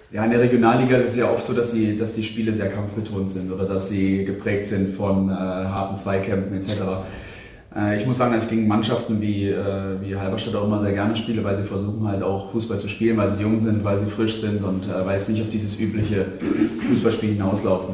Ja, in der Regionalliga ist es ja oft so, dass die Spiele sehr kampfbetont sind oder dass sie geprägt sind von harten Zweikämpfen etc. Ich muss sagen, dass ich gegen Mannschaften wie Halberstadt auch immer sehr gerne spiele, weil sie versuchen halt auch Fußball zu spielen, weil sie jung sind, weil sie frisch sind und weil es nicht auf dieses übliche Fußballspiel hinauslaufen.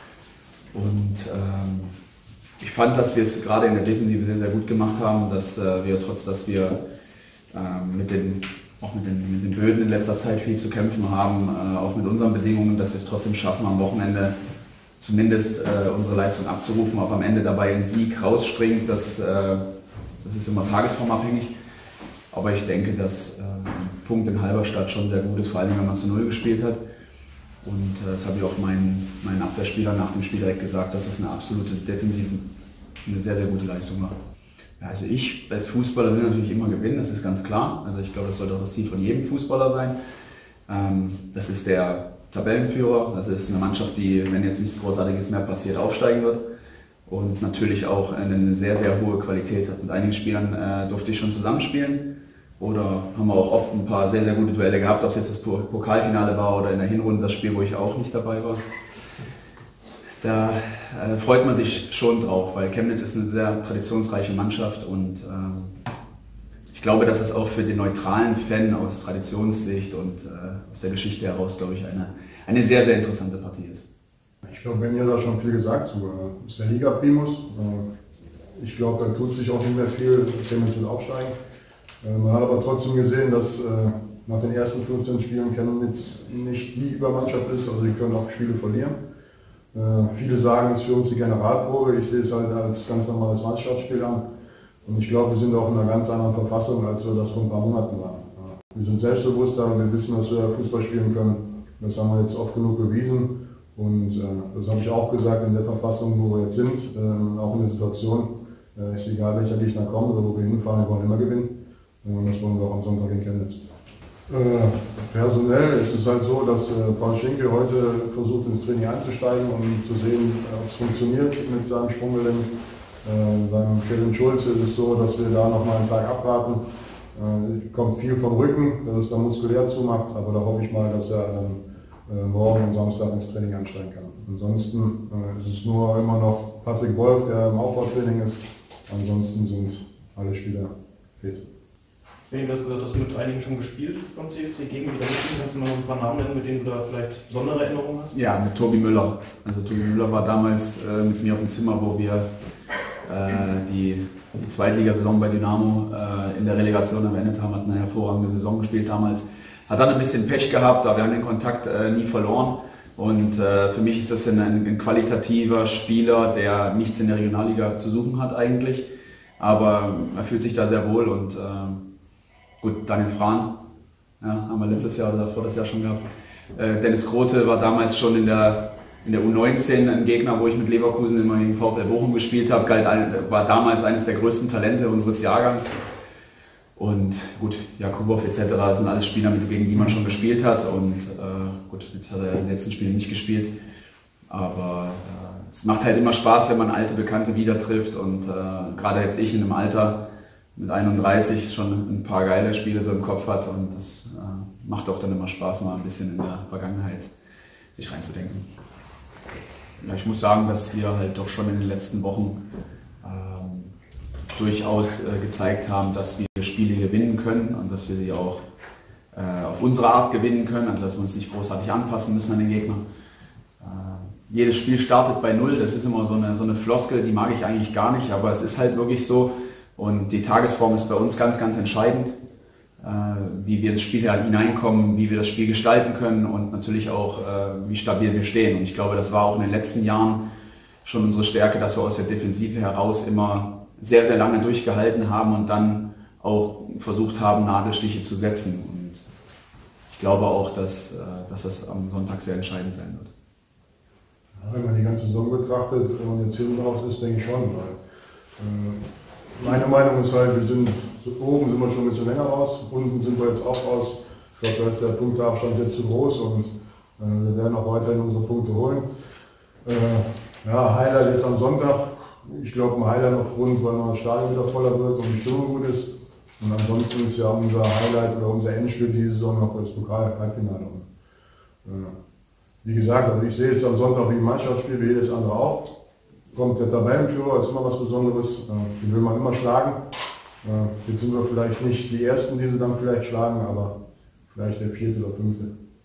Und ich fand, dass wir es gerade in der Defensive sehr, sehr gut gemacht haben, dass wir trotz, dass wir mit den Böden in letzter Zeit viel zu kämpfen haben, auch mit unseren Bedingungen, dass wir es trotzdem schaffen, am Wochenende zumindest unsere Leistung abzurufen, ob am Ende dabei ein Sieg rausspringt, das ist immer tagesformabhängig. Aber ich denke, dass ein Punkt in Halberstadt schon sehr gut ist, vor allem wenn man zu Null gespielt hat. Und das habe ich auch meinen Abwehrspieler nach dem Spiel direkt gesagt, dass es eine absolute Defensive, eine sehr, sehr gute Leistung war. Ja, also ich als Fußballer will natürlich immer gewinnen, das ist ganz klar. Also ich glaube, das sollte auch das Ziel von jedem Fußballer sein. Das ist der Tabellenführer, das ist eine Mannschaft, die, wenn jetzt nichts Großartiges mehr passiert, aufsteigen wird. Und natürlich auch eine sehr, sehr hohe Qualität hat. Mit einigen Spielern durfte ich schon zusammenspielen. Oder haben wir auch oft ein paar sehr, sehr gute Duelle gehabt, ob es jetzt das Pokalfinale war oder in der Hinrunde das Spiel, wo ich auch nicht dabei war. Da freut man sich schon drauf, weil Chemnitz ist eine sehr traditionsreiche Mannschaft und ich glaube, dass es auch für den neutralen Fan aus Traditionssicht und aus der Geschichte heraus, glaube ich, eine sehr, sehr interessante Partie ist. Ich glaube, Benny hat da schon viel gesagt zu. Ist der Liga-Primus. Ich glaube, da tut sich auch nicht mehr viel, Chemnitz wird aufsteigen. Man hat aber trotzdem gesehen, dass nach den ersten 15 Spielen Chemnitz nicht die Übermannschaft ist, also die können auch Spiele verlieren. Viele sagen, es ist für uns die Generalprobe, ich sehe es halt als ganz normales Mannschaftsspiel an. Und ich glaube, wir sind auch in einer ganz anderen Verfassung, als wir das vor ein paar Monaten waren. Wir sind selbstbewusster, wir wissen, dass wir Fußball spielen können. Das haben wir jetzt oft genug bewiesen. Und das habe ich auch gesagt, in der Verfassung, wo wir jetzt sind, auch in der Situation, ist egal welcher Gegner kommt oder wo wir hinfahren, wir wollen immer gewinnen. Und das wollen wir auch am Sonntag in Chemnitz. Personell ist es halt so, dass Paul Schinkel heute versucht ins Training einzusteigen, um zu sehen, ob es funktioniert mit seinem Sprunggelenk. Beim Kevin Schulze ist es so, dass wir da nochmal einen Tag abwarten. Kommt viel vom Rücken, dass es dann muskulär zumacht, aber da hoffe ich mal, dass er dann morgen und Samstag ins Training einsteigen kann. Ansonsten ist es nur immer noch Patrick Wolf, der im Aufbautraining ist. Ansonsten sind alle Spieler fit. Du hast gesagt, hast du mit einigen schon gespielt vom CFC gegen wieder gespielt. Kannst du mal noch ein paar Namen nennen, mit denen du da vielleicht besondere Erinnerungen hast? Ja, mit Tobi Müller. Also Tobi Müller war damals mit mir auf dem Zimmer, wo wir die Zweitligasaison bei Dynamo in der Relegation beendet haben, hat eine hervorragende Saison gespielt damals. Hat dann ein bisschen Pech gehabt, aber wir haben den Kontakt nie verloren. Und für mich ist das ein qualitativer Spieler, der nichts in der Regionalliga zu suchen hat eigentlich. Aber er fühlt sich da sehr wohl und gut, Daniel Frahn, ja, haben wir letztes Jahr oder davor das Jahr schon gehabt. Dennis Grote war damals schon in der U19 ein Gegner, wo ich mit Leverkusen immer gegen VfL Bochum gespielt habe, war damals eines der größten Talente unseres Jahrgangs. Und gut, Jakubow etc. sind alles Spieler, gegen die man schon gespielt hat. Und gut, jetzt hat er in den letzten Spielen nicht gespielt. Aber es macht halt immer Spaß, wenn man alte Bekannte wieder trifft. Und gerade jetzt ich in einem Alter mit 31 schon ein paar geile Spiele so im Kopf hat. Und das macht auch dann immer Spaß, mal ein bisschen in der Vergangenheit sich reinzudenken. Ja, ich muss sagen, dass wir halt doch schon in den letzten Wochen durchaus gezeigt haben, dass wir Spiele gewinnen können und dass wir sie auch auf unsere Art gewinnen können, also dass wir uns nicht großartig anpassen müssen an den Gegner. Jedes Spiel startet bei Null, das ist immer so eine Floskel, die mag ich eigentlich gar nicht, aber es ist halt wirklich so und die Tagesform ist bei uns ganz, ganz entscheidend, wie wir ins Spiel hineinkommen, wie wir das Spiel gestalten können und natürlich auch, wie stabil wir stehen. Und ich glaube, das war auch in den letzten Jahren schon unsere Stärke, dass wir aus der Defensive heraus immer sehr, sehr lange durchgehalten haben und dann auch versucht haben, Nadelstiche zu setzen. Und ich glaube auch, dass das am Sonntag sehr entscheidend sein wird. Ja, wenn man die ganze Saison betrachtet und jetzt hinten raus ist, denke ich schon. Weil, meine Meinung ist halt, oben sind wir schon ein bisschen länger raus, unten sind wir jetzt auch raus. Ich glaube, da ist der Punkteabstand jetzt zu groß und wir werden auch weiterhin unsere Punkte holen. Ja, Highlight jetzt am Sonntag. Ich glaube, ein Highlight aufgrund, weil das Stadion wieder voller wird und die Stimmung gut ist. Und ansonsten ist ja unser Highlight oder unser Endspiel diese Saison noch das Pokal-Halbfinale. Wie gesagt, also ich sehe es am Sonntag wie ein Mannschaftsspiel, wie jedes andere auch. Kommt der Tabellenführer, ist immer was Besonderes, den will man immer schlagen. Jetzt sind wir vielleicht nicht die Ersten, die sie dann vielleicht schlagen, aber vielleicht der 4. oder 5.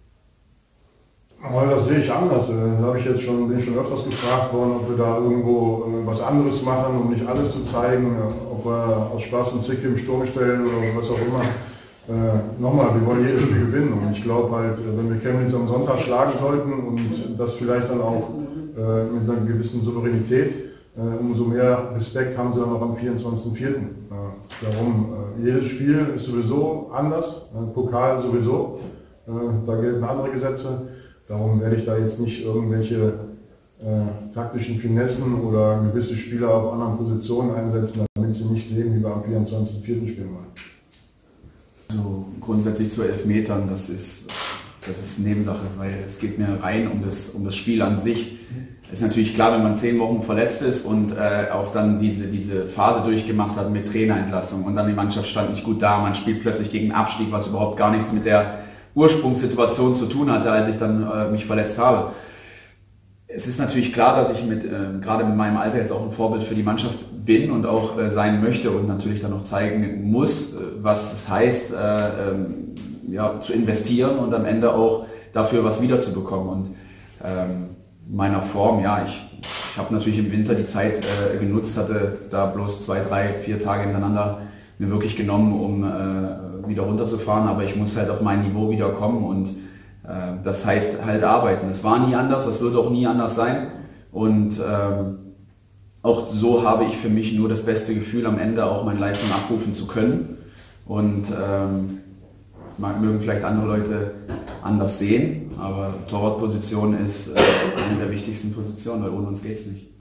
Aber das sehe ich anders. Da habe ich jetzt bin ich schon öfters gefragt worden, ob wir da irgendwo was anderes machen, um nicht alles zu zeigen, ob wir aus Spaß und Zick im Sturm stellen oder was auch immer. Nochmal, wir wollen jedes Spiel gewinnen und ich glaube halt, wenn wir Chemnitz am Sonntag schlagen sollten und das vielleicht dann auch mit einer gewissen Souveränität, umso mehr Respekt haben sie dann auch am 24.04. Darum, jedes Spiel ist sowieso anders, Pokal sowieso, da gelten andere Gesetze. Darum werde ich da jetzt nicht irgendwelche taktischen Finessen oder gewisse Spieler auf anderen Positionen einsetzen, damit sie nicht sehen, wie wir am 24.04. spielen wollen. Also grundsätzlich zu Elfmetern, das ist Nebensache, weil es geht mir rein um das Spiel an sich. Es ist natürlich klar, wenn man 10 Wochen verletzt ist und auch dann diese Phase durchgemacht hat mit Trainerentlassung und dann die Mannschaft stand nicht gut da, man spielt plötzlich gegen Abstieg, was überhaupt gar nichts mit der Ursprungssituation zu tun hatte, als ich dann mich verletzt habe. Es ist natürlich klar, dass ich gerade mit meinem Alter jetzt auch ein Vorbild für die Mannschaft bin und auch sein möchte und natürlich dann noch zeigen muss, was es heißt, zu investieren und am Ende auch dafür was wiederzubekommen. Und meiner Form, ich habe natürlich im Winter die Zeit genutzt, hatte da bloß 2, 3, 4 Tage hintereinander mir wirklich genommen, um wieder runterzufahren, aber ich muss halt auf mein Niveau wieder kommen und das heißt halt arbeiten. Es war nie anders, das wird auch nie anders sein und auch so habe ich für mich nur das beste Gefühl, am Ende auch meine Leistung abrufen zu können und mögen vielleicht andere Leute anders sehen, aber Torwartposition ist eine der wichtigsten Positionen, weil ohne uns geht es nicht.